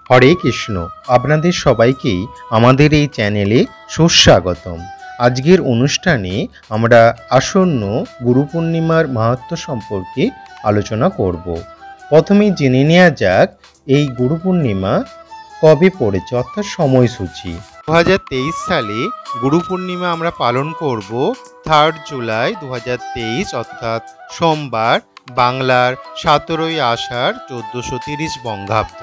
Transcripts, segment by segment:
হরে কৃষ্ণ। আপনাদের সবাইকেই আমাদের এই চ্যানেলে সুস্বাগতম। আজকের অনুষ্ঠানে আমরা আসন্ন গুরু পূর্ণিমার মাহাত্ম্য সম্পর্কে আলোচনা করব। প্রথমেই জেনে নেওয়া যাক এই গুরু পূর্ণিমা কবে পড়েছে, অর্থাৎ সময়সূচি। 2023 সালে গুরু পূর্ণিমা আমরা পালন করব 3 জুলাই 2023, অর্থাৎ সোমবার, বাংলার 17 আষাঢ় 1430 বঙ্গাব্দ।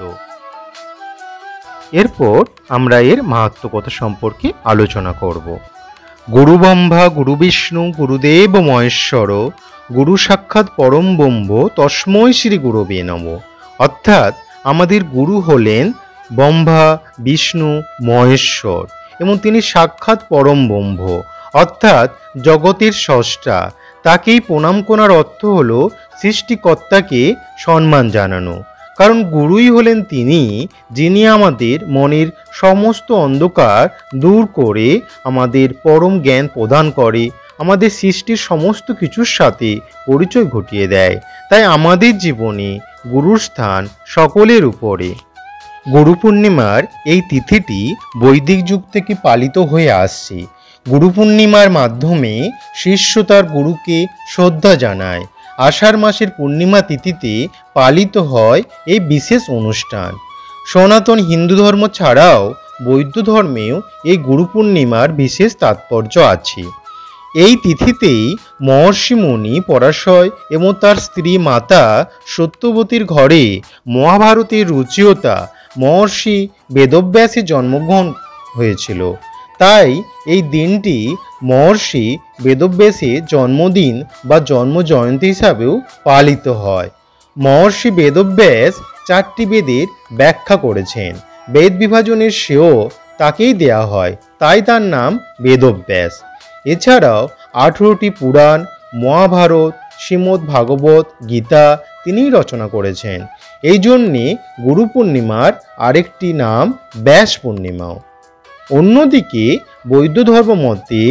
এরপর আমরা এর মাহাত্ম্য কথা সম্পর্কে আলোচনা করব। গুরু ব্রহ্মা গুরু বিষ্ণু গুরুদেব মহেশ্বর গুরু সাক্ষাৎ পরম ব্রহ্ম তস্মৈ শ্রী গুরবে নমঃ। অর্থাৎ আমাদের গুরু হলেন ব্রহ্মা, বিষ্ণু, মহেশ্বর এবং তিনি সাক্ষাৎ পরম ব্রহ্ম, অর্থাৎ জগতের স্রষ্টা। তাকেই প্রণাম করার অর্থ হল সৃষ্টিকর্তাকে সম্মান জানানো। কারণ গুরুই হলেন তিনি, যিনি আমাদের মনের সমস্ত অন্ধকার দূর করে আমাদের পরম জ্ঞান প্রদান করে, আমাদের সৃষ্টির সমস্ত কিছুর সাথে পরিচয় ঘটিয়ে দেয়। তাই আমাদের জীবনে গুরুর স্থান সকলের উপরে। গুরু পূর্ণিমার এই তিথিটি বৈদিক যুগ থেকে পালিত হয়ে আসছে। গুরু পূর্ণিমার মাধ্যমে শিষ্য তার গুরুকে শ্রদ্ধা জানায়। আষাঢ় মাসের পূর্ণিমা তিথিতে পালিত হয় এই বিশেষ অনুষ্ঠান। সনাতন হিন্দু ধর্ম ছাড়াও বৌদ্ধ ধর্মেও এই গুরু পূর্ণিমার বিশেষ তাৎপর্য আছে। এই তিথিতেই মহর্ষি মুনি পরাশর এবং তার স্ত্রী মাতা সত্যবতীর ঘরে মহাভারতের রচয়িতা মহর্ষি বেদব্যাসের জন্মগ্রহণ হয়েছিল। তাই এই দিনটি মহর্ষি বেদব্যাসের জন্মদিন বা জন্ম জয়ন্তী হিসাবেও পালিত হয়। মহর্ষি বেদব্যাস 4টি বেদের ব্যাখ্যা করেছেন। বেদ বিভাজনের শ্রেয় তাকেই দেয়া হয়, তাই তার নাম বেদব্যাস। এছাড়াও 18টি পুরাণ, মহাভারত, শ্রীমদ্ ভাগবত, গীতা তিনিই রচনা করেছেন। এই জন্যে গুরু পূর্ণিমার আরেকটি নাম ব্যাস পূর্ণিমাও। অন্যদিকে বৌদ্ধ ধর্ম মতে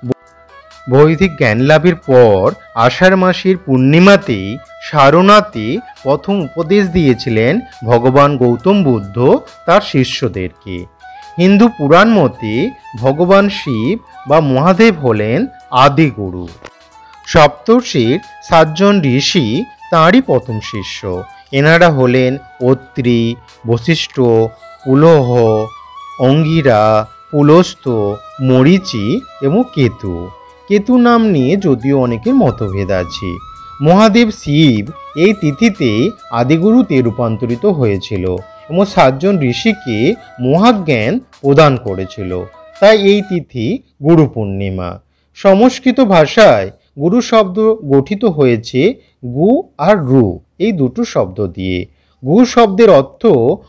বৈদিক জ্ঞান লাভের পর আষাঢ় মাসের পূর্ণিমাতেই সারনাথে প্রথম উপদেশ দিয়েছিলেন ভগবান গৌতম বুদ্ধ তার শিষ্যদেরকে। হিন্দু পুরাণ মতে ভগবান শিব বা মহাদেব হলেন আদি গুরু। সপ্তর্ষির 7 জন ঋষি তাঁরই প্রথম শিষ্য। এনারা হলেন অত্রি, বশিষ্ঠ, পুলহ, অঙ্গিরা, পুলস্ত্য, মরীচি এবং কেতু। কেতু নাম নিয়ে যদিও অনেকের মতভেদ আছে। মহাদেব শিব এই তিথিতে আদিগুরুতে রূপান্তরিত হয়েছিল এবং 7 জন ঋষিকে মহাজ্ঞান প্রদান করেছিল। তাই এই তিথি গুরু পূর্ণিমা। সংস্কৃত ভাষায় গুরু শব্দ গঠিত হয়েছে গু আর রু এই দুটো শব্দ দিয়ে। গু শব্দের অর্থ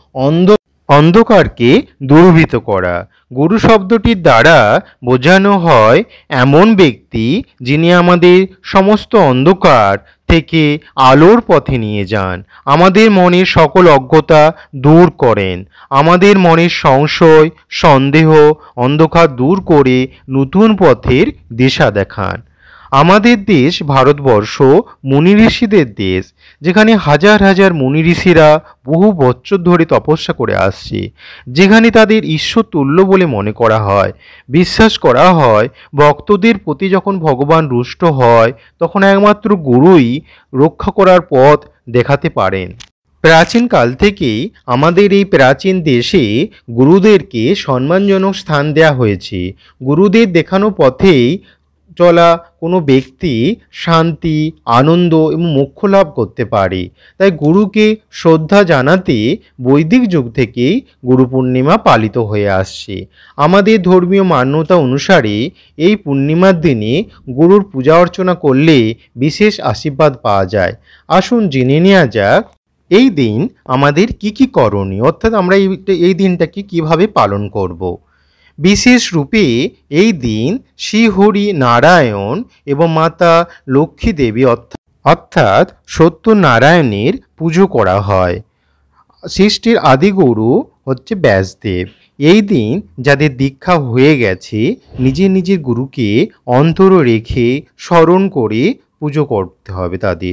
অন্ধকারকে দূরীভূত করা। গুরু শব্দটির দ্বারা বোঝানো হয় এমন ব্যক্তি যিনি আমাদের সমস্ত অন্ধকার থেকে আলোর পথে নিয়ে যান, আমাদের মনের সকল অজ্ঞতা দূর করেন, আমাদের মনের সংশয়, সন্দেহ, অন্ধকার দূর করে নতুন পথের দিশা দেখান। আমাদের দেশ ভারতবর্ষ মুনি ঋষিদের দেশ, যেখানে হাজার হাজার মুনি ঋষিরা বহু বছর ধরে তপস্যা করে আসছে, যেখানে তাদের ঈশ্বর তুল্য বলে মনে করা হয়। বিশ্বাস করা হয় ভক্তদের প্রতি যখন ভগবান রুষ্ট হয় তখন একমাত্র গুরুই রক্ষা করার পথ দেখাতে পারেন। প্রাচীনকাল থেকেই আমাদের এই প্রাচীন দেশে গুরুদেরকে সম্মানজনক স্থান দেওয়া হয়েছে। গুরুদের দেখানো পথেই চলা কোনো ব্যক্তি শান্তি, আনন্দ এবং মোক্ষ লাভ করতে পারে। তাই গুরুকে শ্রদ্ধা জানাতে বৈদিক যুগ থেকেই গুরু পূর্ণিমা পালিত হয়ে আসছে। আমাদের ধর্মীয় মান্যতা অনুসারে এই পূর্ণিমার দিনে গুরুর পূজা অর্চনা করলে বিশেষ আশীর্বাদ পাওয়া যায়। আসুন জেনে নেওয়া যাক এই দিন আমাদের কি করণীয়, অর্থাৎ আমরা এই দিনটাকে কিভাবে পালন করব। বিশেষ রূপে এই দিন শ্রীহরি নারায়ণ এবং মাতা লক্ষ্মী দেবী অর্থাৎ সত্যনারায়ণের পুজো করা হয়। সৃষ্টির আদিগুরু হচ্ছে ব্যাসদেব। এই দিন যাদের দীক্ষা হয়ে গেছে নিজের নিজের গুরুকে অন্তরে রেখে স্মরণ করে পুজো করতে হবে তাদের।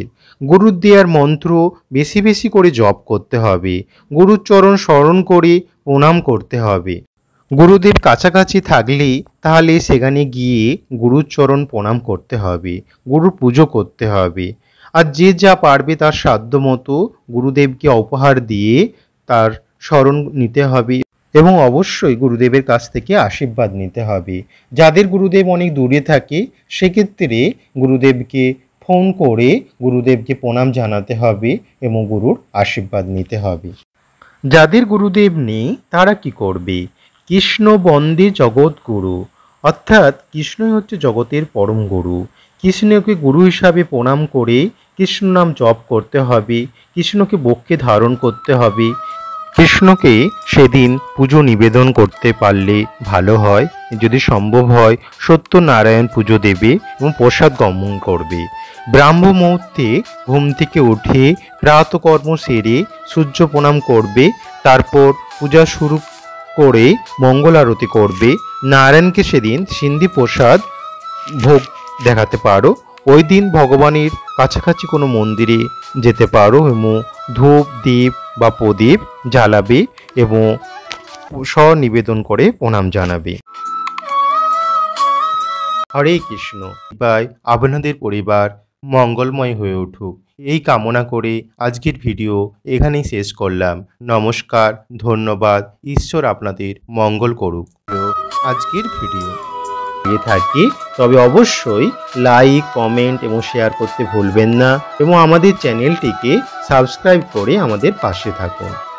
গুরুর দেওয়ার মন্ত্র বেশি বেশি করে জপ করতে হবে। গুরুর চরণ স্মরণ করে প্রণাম করতে হবে। গুরুদেব কাছাকাছি থাকলে তাহলে সেখানে গিয়ে গুরুর চরণ প্রণাম করতে হবে, গুরুর পুজো করতে হবে। আর যে যা পারবে তার সাধ্য মতো গুরুদেবকে উপহার দিয়ে তার স্মরণ নিতে হবে এবং অবশ্যই গুরুদেবের কাছ থেকে আশীর্বাদ নিতে হবে। যাদের গুরুদেব অনেক দূরে থাকে সেক্ষেত্রে গুরুদেবকে ফোন করে গুরুদেবকে প্রণাম জানাতে হবে এবং গুরুর আশীর্বাদ নিতে হবে। যাদের গুরুদেব নেই তারা কি করবে? কৃষ্ণ বন্দে জগৎগুরু, অর্থাৎ কৃষ্ণই হচ্ছে জগতের পরম গুরু। কৃষ্ণকে গুরু হিসাবে প্রণাম করে কৃষ্ণ নাম জপ করতে হবে, কৃষ্ণকে বক্ষে ধারণ করতে হবে। কৃষ্ণকে সেদিন পুজো নিবেদন করতে পারলে ভালো হয়। যদি সম্ভব হয় সত্যনারায়ণ পুজো দেবে এবং প্রসাদ গ্রহণ করবে। ব্রাহ্ম মুহূর্তে ঘুম থেকে উঠে প্রাতকর্ম সেরে সূর্য প্রণাম করবে, তারপর পূজা শুরু করে মঙ্গল আরতি করবে। নারায়ণকে সেদিন সিন্ধি প্রসাদ ভোগ দেখাতে পারো। ওই দিন ভগবানের কাছাকাছি কোনো মন্দিরে যেতে পারো এবং ধূপ দ্বীপ বা প্রদীপ জ্বালাবে এবং স্বনিবেদন করে প্রণাম জানাবে। হরে কৃষ্ণ। বাই, আপনাদের পরিবার মঙ্গলময় হয়ে উঠুক এই কামনা করে আজকের ভিডিও এখানেই শেষ করলাম। নমস্কার, ধন্যবাদ। ঈশ্বর আপনাদের মঙ্গল করুক। আজকের ভিডিও দিয়ে থাকি তবে অবশ্যই লাইক, কমেন্ট এবং শেয়ার করতে ভুলবেন না এবং আমাদের চ্যানেলটিকে সাবস্ক্রাইব করে আমাদের পাশে থাকুন।